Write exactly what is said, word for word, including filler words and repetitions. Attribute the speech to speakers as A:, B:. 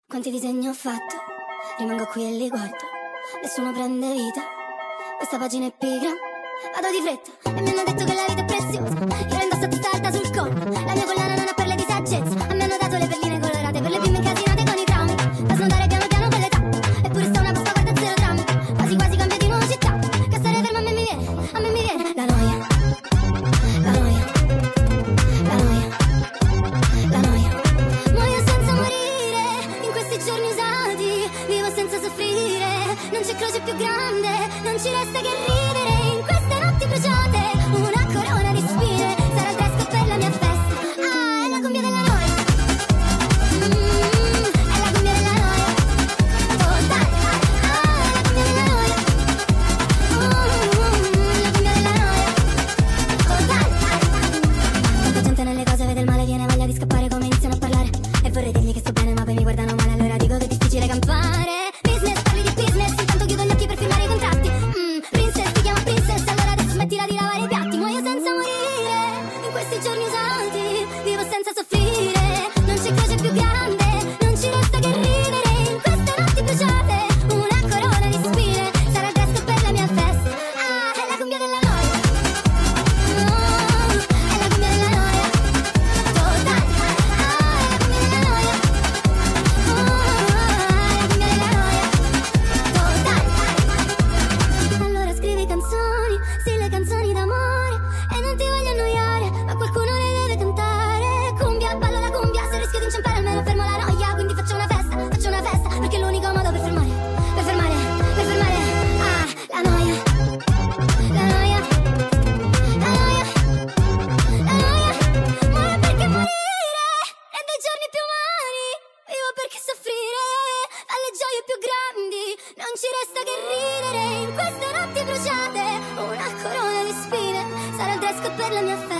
A: Quanti disegni ho fatto, rimango qui e li guardo, nessuno prende vita, questa pagina è pigra, vado di fretta e mi hanno detto che la vita è preziosa, io la indosso a testa alta sul collo, la mia collana non ha perle di saggezza, a me hanno dato le perline colorate per le bimbe incasinate con i traumi, da snodare piano piano con l'età, eppure sta una pasta guarda zero drammi, quasi quasi cambia di nuovo città, che stare fermo a me mi viene, a me mi viene la noia, la noia, la noia, la noia, muoio senza morire, in questi giorni usati, vivo senza soffrire, non c'è croce più grande, non ci resta che ridere, in queste notti bruciate, una corona di spine, sarà il dress code per la mia festa, ah, è la cumbia della noia, mm, è la cumbia della noia, oh dai, ah, è la cumbia della noia, mm, la cumbia della noia, oh dai, tanta gente nelle cose vede il male, viene voglia di scappare come iniziano a parlare, e vorrei dirgli che sto bene ma poi mi guardano male, allora dico che è difficile campare, business, parli di business, intanto chiudo gli occhi per firmare i contratti, mm, princess, ti chiamo princess, allora adesso smettila di lavare i piatti, muoio senza morire, in questi giorni usati, vivo senza soffrire, non c'è croce più grande, non ci resta che ridere, in queste notti bruciate, una corona di spine, sarà il dress code per la mia festa, ah, è la cumbia della noia, oh, è la cumbia della noia, oh dai, ah, è la cumbia della noia, oh, è la cumbia della noia, oh dai, allora scrivi canzoni, sì le canzoni d'amore, e non ti voglio annoiare, ma qualcuno le deve cantare, cumbia, ballo la cumbia, se rischio di inciampare almeno fermo la noia, quindi faccio una festa, faccio una festa, perché è l'unico modo per fermare, per fermare, per fermare, ah, la noia, la noia, la noia, la noia, muoio perché morire, e dei giorni più umani, vivo perché soffrire, alle gioie più grandi, non ci resta che ridere, in queste notti bruciate, una corona di spine, sarà il dress code per la mia festa.